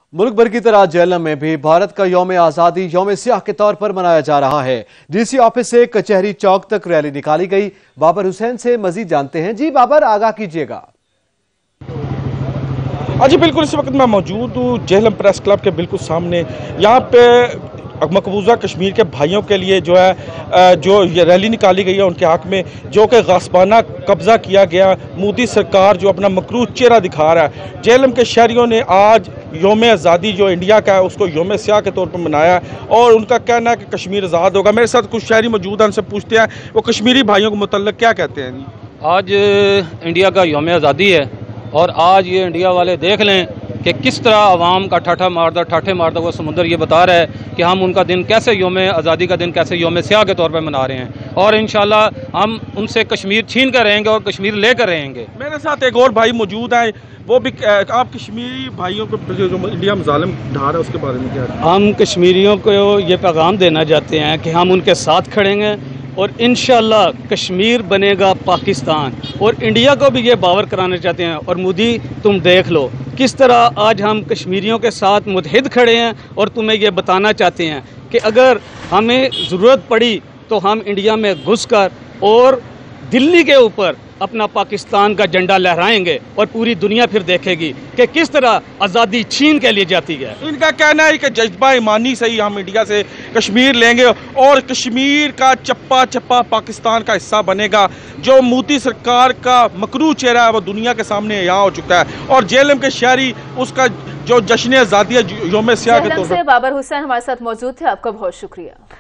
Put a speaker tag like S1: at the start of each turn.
S1: मुल्क भर की तरह जेलम में भी भारत का यौम आज़ादी यौम सियाह के तौर पर मनाया जा रहा है। डीसी ऑफिस से कचहरी चौक तक रैली निकाली गई। बाबर हुसैन से मजीद जानते हैं। जी बाबर, आगाह कीजिएगा।
S2: जी बिल्कुल, इस वक्त मैं मौजूद हूँ जेहलम प्रेस क्लब के बिल्कुल सामने। यहाँ पे मकबूजा कश्मीर के भाइयों के लिए जो ये रैली निकाली गई है उनके हक में, जो कि गासबाना कब्जा किया गया मोदी सरकार जो अपना मकरूज चेहरा दिखा रहा है। जेहलम के शहरियों ने आज यौम आज़ादी जो इंडिया का है उसको यौम सियाह के तौर पर मनाया है और उनका कहना है कि कश्मीर आज़ाद होगा। मेरे साथ कुछ शहरी मौजूद हैं, उनसे पूछते हैं वो कश्मीरी भाइयों के मुतल्लिक़ क्या कहते हैं।
S3: आज इंडिया का यौम आज़ादी है और आज ये इंडिया वाले देख लें कि किस तरह आवाम का ठाठे मारदा वो समुंदर ये बता रहा है कि हम उनका दिन कैसे यौम आज़ादी का दिन कैसे यौम सियाह के तौर पर मना रहे हैं और इंशाल्लाह हम उनसे कश्मीर छीन कर रहेंगे और कश्मीर लेकर रहेंगे।
S2: मेरे साथ एक और भाई मौजूद हैं, वो भी आप कश्मीरी भाइयों को जो इंडिया में ज़ालिम ढा रहा है उसके बारे में क्या?
S3: हम कश्मीरियों को ये पैगाम देना चाहते हैं कि हम उनके साथ खड़ेंगे और इंशाल्लाह कश्मीर बनेगा पाकिस्तान, और इंडिया को भी ये बावर कराना चाहते हैं। और मोदी, तुम देख लो किस तरह आज हम कश्मीरियों के साथ मुतहिद खड़े हैं और तुम्हें ये बताना चाहते हैं कि अगर हमें ज़रूरत पड़ी तो हम इंडिया में घुसकर और दिल्ली के ऊपर अपना पाकिस्तान का झंडा लहराएंगे और पूरी दुनिया फिर देखेगी कि किस तरह आज़ादी छीन के लिए जाती है।
S2: इनका कहना है कि जज्बा ईमानी से ही हम इंडिया से कश्मीर लेंगे और कश्मीर का चप्पा चप्पा पाकिस्तान का हिस्सा बनेगा। जो मोदी सरकार का मकरू चेहरा है वो दुनिया के सामने यहाँ हो चुका है और जेहलम के शहरी उसका जो जश्न आज़ादी है यौम सियाह के तौर पर।
S4: बाबर हुसैन हमारे साथ मौजूद थे, आपका बहुत शुक्रिया।